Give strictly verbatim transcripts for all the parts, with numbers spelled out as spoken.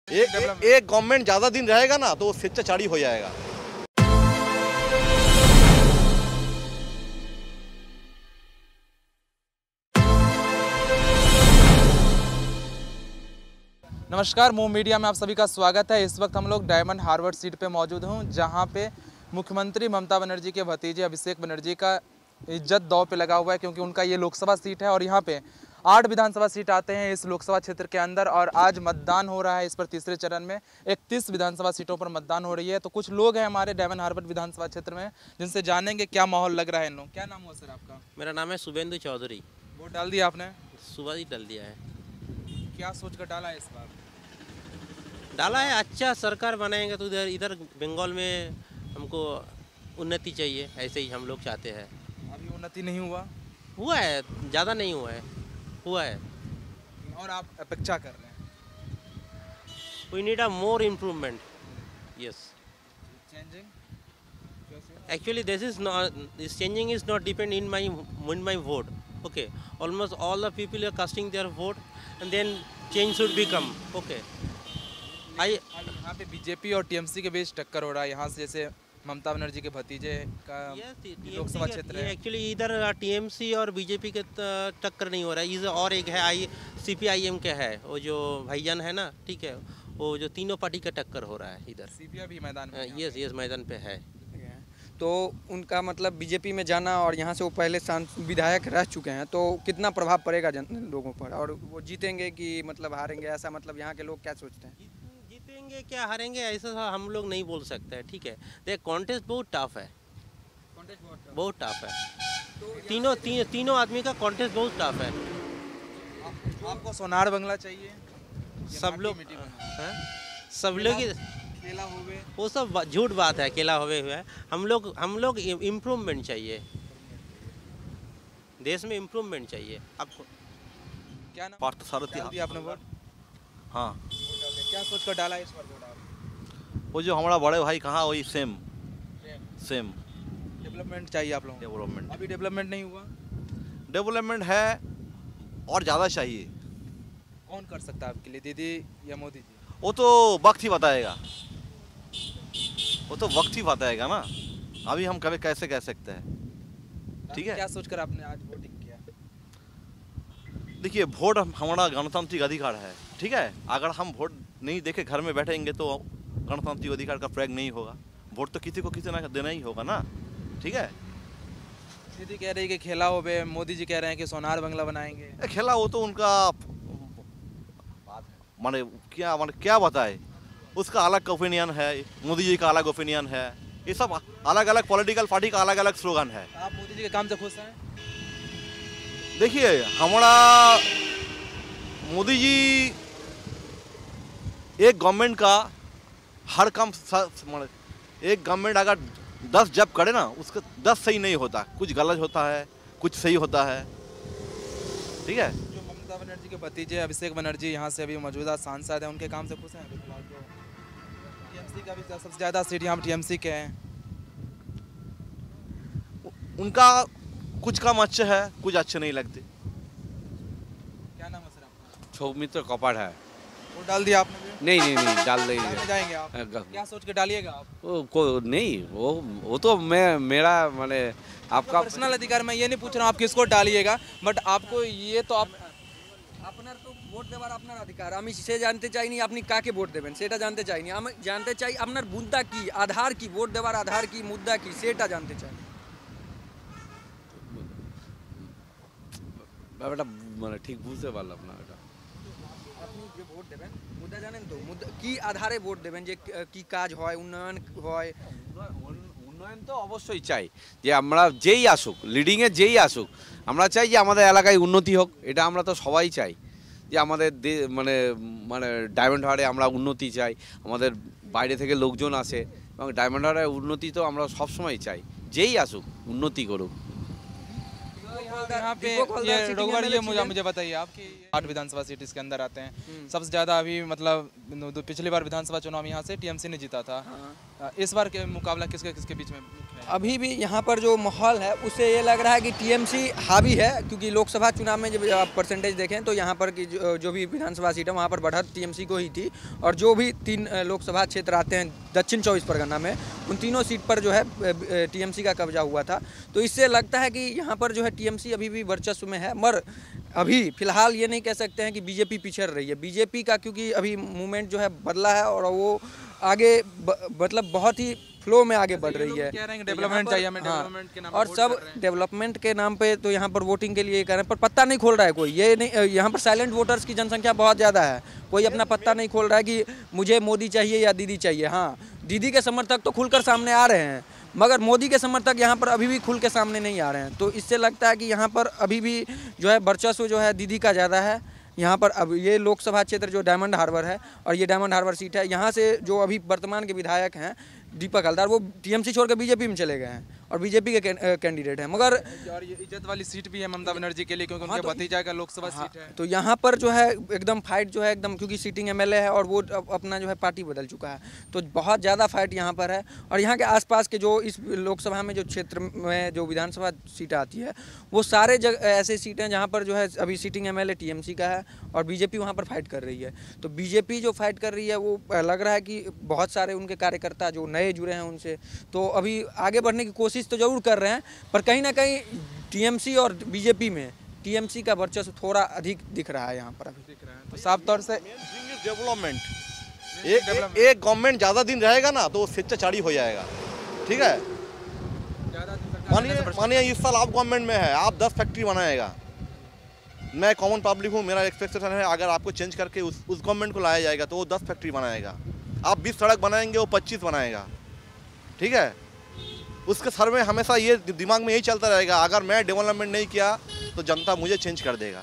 एक एक गवर्नमेंट ज़्यादा दिन रहेगा ना तो वो स्वेच्छाचारी हो जाएगा। नमस्कार, मूव मीडिया में आप सभी का स्वागत है। इस वक्त हम लोग डायमंड हार्बर सीट पे मौजूद हूँ, जहाँ पे मुख्यमंत्री ममता बनर्जी के भतीजे अभिषेक बनर्जी का इज्जत दांव पे लगा हुआ है, क्योंकि उनका ये लोकसभा सीट है और यहाँ पे आठ विधानसभा सीट आते हैं इस लोकसभा क्षेत्र के अंदर। और आज मतदान हो रहा है इस पर तीसरे चरण में। इकतीस विधानसभा सीटों पर मतदान हो रही है। तो कुछ लोग हैं हमारे डायमंड हार्बर विधानसभा क्षेत्र में, जिनसे जानेंगे क्या माहौल लग रहा है इन लोग। क्या नाम हुआ सर आपका? मेरा नाम है शुभेंदु चौधरी। वोट डाल दिया आपने? सुबह ही डाल दिया है। क्या सोच कर डाला है इस बार? डाला है, अच्छा सरकार बनाएंगे तो इधर इधर बंगाल में हमको उन्नति चाहिए, ऐसे ही हम लोग चाहते हैं। अभी उन्नति नहीं हुआ? हुआ है, ज़्यादा नहीं हुआ है, हुआ है। और आप अपेक्षा कर रहे हैं? We need a more improvement. Yes, changing actually this is not, this changing is not depend in my in my vote. Okay, almost all the people are casting their vote and then change should be come. Okay, I यहाँ पे BJP और TMC के बीच टक्कर हो रहा है। यहाँ से जैसे ममता बनर्जी के भतीजे का लोकसभा क्षेत्र है। एक्चुअली इधर टीएमसी और बीजेपी के टक्कर नहीं हो रहा है, इधर और एक है आई सीपीआईएम के है, वो जो भाईजान है ना, ठीक है, वो जो तीनों पार्टी का टक्कर हो रहा है इधर। सीपीआई भी मैदान में? यस यस, मैदान पे है। तो उनका मतलब बीजेपी में जाना, और यहाँ से वो पहले सांसद विधायक रह चुके हैं, तो कितना प्रभाव पड़ेगा जन लोगों पर? और वो जीतेंगे कि मतलब हारेंगे, ऐसा मतलब यहाँ के लोग क्या सोचते हैं? जीतेंगे क्या हारेंगे ऐसा हम लोग नहीं बोल सकते हैं, ठीक है। देख, कॉन्टेस्ट बहुत टफ है, बहुत टफ है। तो तीनों ती, तीनों आदमी का कॉन्टेस्ट बहुत टफ है। आपको सोनार बंगला चाहिए? सब लोग सब लोग केला होवे, वो सब झूठ बात है, केला होवे हुआ है। हम लोग हम लोग इम्प्रूवमेंट चाहिए, देश में इम्प्रूवमेंट चाहिए आपको। क्या नाम? पार्थ सारथी। डाल दिया आपने वोट? हाँ। क्या सोच कर डाला इस बार वोट आप? वो जो हमारा बड़े भाई कहाँ, वही सेम सेम डेवलपमेंट चाहिए आप लोगों को? डेवलपमेंट अभी डेवलपमेंट नहीं हुआ? डेवलपमेंट है और ज़्यादा चाहिए। कौन कर सकता है आपके लिए, दीदी या मोदी जी? वो तो वक्त ही बताएगा, वो तो वक्त ही बताएगा ना। अभी हम कभी कैसे कह सकते हैं, ठीक है। क्या सोचकर आपने आज वोटिंग किया? देखिए, वोट हमारा गणतांत्रिक अधिकार है, ठीक है। अगर हम वोट नहीं देके घर में बैठेंगे तो गणतांत्रिक अधिकार का प्रयोग नहीं होगा। वोट तो किसी को किसी ना देना ही होगा ना, ठीक है। दीदी कह रही है कि खेला हो बे, मोदी जी कह रहे हैं कि सोनार बंगला बनाएंगे। खेला वो तो उनका माने क्या माने क्या बताए, उसका अलग ओपिनियन है, मोदी जी का अलग ओपिनियन है। ये सब अलग अलग पॉलिटिकल पार्टी का अलग अलग स्लोगन है। आप मोदी जी के काम से खुश हैं? देखिए, हमारा मोदी जी एक गवर्नमेंट का हर काम, एक गवर्नमेंट अगर दस जब करे ना, उसका दस सही नहीं होता, कुछ गलत होता है, कुछ सही होता है, ठीक है। जो ममता बनर्जी के भतीजे अभिषेक बनर्जी यहाँ से अभी मौजूदा सांसद हैं, उनके काम से खुश हैं? टीएमसी का भी सबसे ज़्यादा सीट यहाँ टीएमसी के हैं। उनका कुछ काम अच्छे है, कुछ अच्छे नहीं लगते। क्या नाम है सर आपका? सौमित्र कपाड़ है। वोट डाल दिया आपने भी? नहीं नहीं नहीं डाल नहीं डालने जाएंगे आप? ग- क्या सोच के डालिएगा आप? वो को नहीं वो वो तो मैं मेरा माने आपका पर्सनल अधिकार, मैं ये नहीं पूछ रहा हूँ आप किसको डालिएगा, बट आपको ये तो आप আপনার তো ভোট দেওয়ার আপনার অধিকার। আমি সে জানতে চাইনি আপনি কাকে ভোট দেবেন, সেটা জানতে চাইনি। আমি জানতে চাই আপনার মুদ্রা কি, আধার কি, ভোট দেওয়ার আধার কি, মুদ্রা কি, সেটা জানতে চাই। ব্যাপারটা মানে ঠিক বুঝতে পারলাম না এটা। আপনি যে ভোট দেবেন মুদ্রা জানেন তো? মুদ্রা কি আধারে ভোট দেবেন, যে কি কাজ হয়, উন্নয়ন হয়? উন্নয়ন তো অবশ্যই চাই, যে আমরা যেই আসুক, লিডিংয়ে যেই আসুক, আমরা চাই যে আমাদের এলাকায় উন্নতি হোক। এটা আমরা তো সবাই চাই, যে আমাদের মানে মানে ডায়মন্ড হারবারে আমরা উন্নতি চাই। আমাদের বাইরে থেকে লোকজন আসে এবং ডায়মন্ড হারবারের উন্নতি তো আমরা সবসময় চাই, যেই আসুক উন্নতি করুক। तो यहाँ यहाँ पे ये डोगर ये मुझे मुझे बताइए आपकी आठ विधानसभा सीट इसके अंदर आते हैं, सबसे ज्यादा अभी मतलब पिछली बार विधानसभा चुनाव यहाँ से टीएमसी ने जीता था, इस बार के मुकाबला किसके किसके बीच में है? अभी भी यहाँ पर जो माहौल है उससे ये लग रहा है कि टीएमसी हावी है, क्योंकि लोकसभा चुनाव में जब आप परसेंटेज देखें तो यहाँ पर की जो, जो भी विधानसभा सीट है वहाँ पर बढ़त टीएमसी को ही थी, और जो भी तीन लोकसभा क्षेत्र आते हैं दक्षिण चौबीस परगना में उन तीनों सीट पर जो है टीएमसी का कब्जा हुआ था। तो इससे लगता है कि यहाँ पर जो है टीएमसी अभी भी वर्चस्व में है, मगर अभी फिलहाल ये नहीं कह सकते हैं कि बीजेपी पिछड़ रही है। बीजेपी का क्योंकि अभी मूवमेंट जो है बदला है और वो आगे ब, मतलब बहुत ही फ्लो में आगे बढ़ रही है। कह रहे हैं डेवलपमेंट चाहिए हमें, डेवलपमेंट के नाम और सब डेवलपमेंट के नाम पे तो यहाँ पर वोटिंग के लिए कह रहे हैं, पर पत्ता नहीं खोल रहा है कोई। ये नहीं, यहाँ पर साइलेंट वोटर्स की जनसंख्या बहुत ज़्यादा है, कोई अपना पत्ता नहीं खोल रहा है कि मुझे मोदी चाहिए या दीदी चाहिए। हाँ, दीदी के समर्थक तो खुलकर सामने आ रहे हैं, मगर मोदी के समर्थक यहाँ पर अभी भी खुल के सामने नहीं आ रहे हैं। तो इससे लगता है कि यहाँ पर अभी भी जो है वर्चस्व जो है दीदी का ज़्यादा है। यहाँ पर अब ये लोकसभा क्षेत्र जो डायमंड हार्बर है और ये डायमंड हार्बर सीट है, यहाँ से जो अभी वर्तमान के विधायक हैं दीपक हलदार, वो टीएमसी छोड़ के बीजेपी में चले गए हैं और बीजेपी के कैंडिडेट हैं। मगर और ये इज्जत वाली सीट भी है ममता बनर्जी के लिए, क्योंकि उनके भतीजा का लोकसभा सीट है। तो यहाँ पर जो है एकदम फाइट जो है एकदम, क्योंकि सीटिंग एमएलए है और वो अपना जो है पार्टी बदल चुका है, तो बहुत ज़्यादा फाइट यहाँ पर है। और यहाँ के आसपास के जो इस लोकसभा में जो क्षेत्र में जो विधानसभा सीटें आती है वो सारे जगह ऐसे सीटें हैं जहाँ पर जो है अभी सीटिंग एमएलए टीएमसी का है और बीजेपी वहाँ पर फाइट कर रही है। तो बीजेपी जो फाइट कर रही है वो लग रहा है कि बहुत सारे उनके कार्यकर्ता जो नए जुड़े हैं उनसे, तो अभी आगे बढ़ने की कोशिश तो जरूर कर रहे हैं, पर कहीं ना कहीं टीएमसी और बीजेपी में टीएमसी का वर्चस्व थोड़ा अधिक दिख रहा है यहाँ पर अभी दिख रहा है। तो साफ तौर से डेवलपमेंट, एक एक गवर्नमेंट ज़्यादा दिन रहेगा ना तो स्वेच्छाचारी हो जाएगा, ठीक है। मानिए मानिए इस साल आप गवर्नमेंट में है, आप दस फैक्ट्री बनाएगा, मैं कॉमन पब्लिक हूँ, मेरा एक्सपेक्टेशन है अगर आपको चेंज करके उस उस गवर्नमेंट को लाया जाएगा तो वो दस फैक्ट्री बनाएगा। आप बीस सड़क बनाएंगे वो पच्चीस बनाएगा, ठीक है। उसके सर में हमेशा ये दिमाग में यही चलता रहेगा, अगर मैं डेवलपमेंट नहीं किया तो जनता मुझे चेंज कर देगा,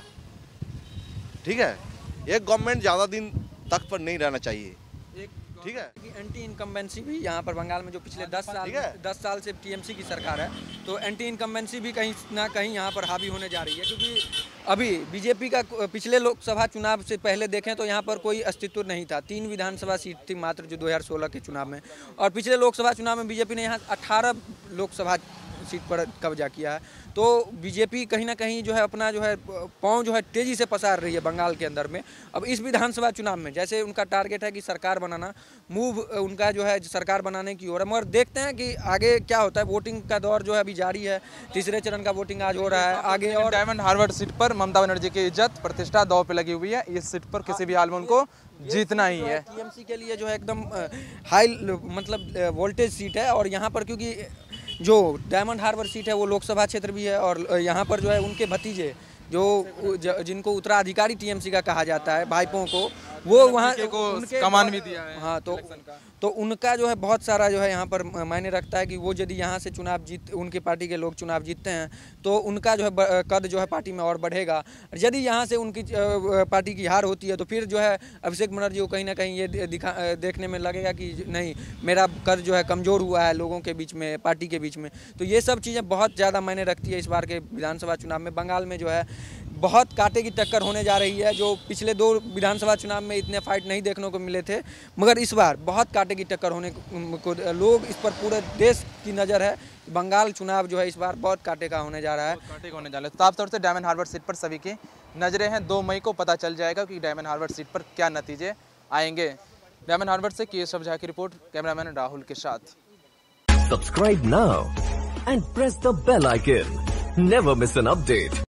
ठीक है। एक गवर्नमेंट ज़्यादा दिन तक पर नहीं रहना चाहिए, ठीक है। एंटी इनकम्बेंसी भी यहाँ पर बंगाल में जो पिछले दस साल दस साल से टीएमसी की सरकार है, तो एंटी इनकम्बेंसी भी कहीं ना कहीं यहाँ पर हावी होने जा रही है, क्योंकि अभी बीजेपी का पिछले लोकसभा चुनाव से पहले देखें तो यहाँ पर कोई अस्तित्व नहीं था। तीन विधानसभा सीट थी मात्र जो दो हज़ार सोलह के चुनाव में, और पिछले लोकसभा चुनाव में बीजेपी ने यहाँ अठारह लोकसभा सीट पर कब्जा किया है। तो बीजेपी कहीं ना कहीं जो है अपना जो है पाँव जो है तेज़ी से पसार रही है बंगाल के अंदर में। अब इस विधानसभा चुनाव में जैसे उनका टारगेट है कि सरकार बनाना, मूव उनका जो है सरकार बनाने की ओर है, मगर देखते हैं कि आगे क्या होता है। वोटिंग का दौर जो है अभी जारी है, तीसरे चरण का वोटिंग आज हो रहा है आगे। और डायमंड हार्बर सीट पर ममता बनर्जी की इज्जत प्रतिष्ठा दांव पे लगी हुई है, इस सीट पर किसी भी हाल में उनको जीतना ही है। टीएमसी के लिए जो है एकदम हाई मतलब वोल्टेज सीट है, और यहाँ पर क्योंकि जो डायमंड हार्बर सीट है वो लोकसभा क्षेत्र भी है, और यहाँ पर जो है उनके भतीजे जो जिनको उत्तराधिकारी टीएमसी का कहा जाता है, भाईपों को, वो वहाँ उनके कमान भी दिया है। हाँ, तो तो उनका जो है बहुत सारा जो है यहाँ पर मायने रखता है कि वो यदि यहाँ से चुनाव जीत उनके पार्टी के लोग चुनाव जीतते हैं तो उनका जो है कद जो है पार्टी में और बढ़ेगा। यदि यहाँ से उनकी पार्टी की हार होती है तो फिर जो है अभिषेक बनर्जी को कहीं ना कहीं ये दिखा देखने में लगेगा कि नहीं, मेरा कद जो है कमज़ोर हुआ है लोगों के बीच में, पार्टी के बीच में। तो ये सब चीज़ें बहुत ज़्यादा मायने रखती है इस बार के विधानसभा चुनाव में। बंगाल में जो है बहुत कांटे की टक्कर होने जा रही है, जो पिछले दो विधानसभा चुनाव में इतने फाइट नहीं देखने को मिले थे, मगर इस बार बहुत कांटे की टक्कर होने को लोग इस पर पूरे देश की नज़र है। बंगाल चुनाव जो है इस बार बहुत कांटे का होने जा रहा है, कांटे का होने जा रहा है। साफ तौर से डायमंड हार्बर सीट पर सभी की नज़रें हैं। दो मई को पता चल जाएगा कि डायमंड हार्बर सीट पर क्या नतीजे आएंगे। डायमंड हार्बर से केशव झा की रिपोर्ट, कैमरामैन राहुल के साथ। Subscribe now and press the bell icon, never miss an update.